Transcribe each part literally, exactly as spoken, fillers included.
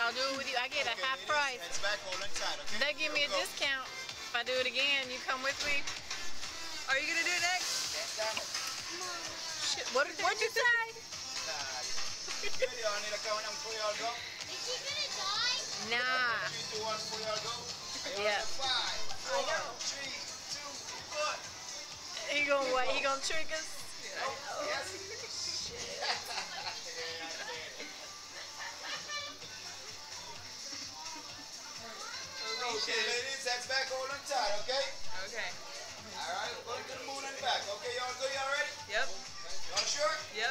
I'll do it with you. I get okay, a half ladies, price. Heads back, hold on tight, okay? They give me a discount if I do it again. You come with me. Are you gonna do it next? Shit, what did what'd you say? Good, y'all need a count and before y'all go. Is she gonna die? Nah. Three, two, one, before y'all go. Yeah. Five, four, three, two, one. He gonna what? He gonna trick us? Yes. Okay, ladies, heads back, hold on tight, okay? Okay. Alright, we're going to the moon and back. Okay, y'all good? Y'all ready? Yep. Y'all sure? Yep.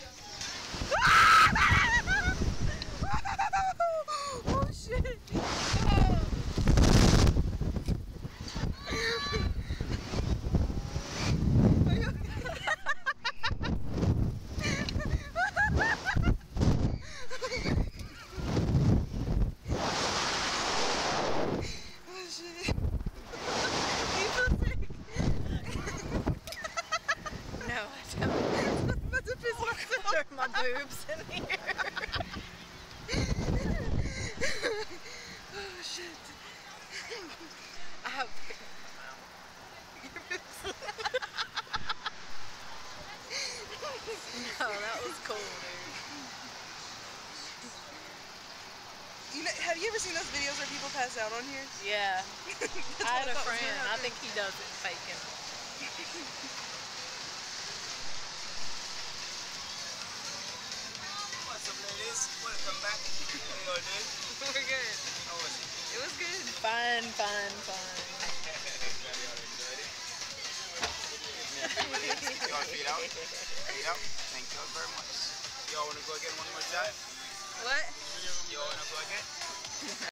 Oh shit! No, I don't. That's a physical. My boobs in here. Oh shit. I have picked them out. No, that was cool, dude. You know, have you ever seen those videos where people pass out on here? Yeah. That's I had what a thought was friend. gonna I happen. think he does it faking. What's up, ladies? Welcome back. How y'all doing? We're good. How was it? It was good. Fun, fun, fun. Glad y'all enjoyed it. Y'all feet out. Feet out. Thank you all very much. Y'all want to go again one more time? What? Y'all want to go again?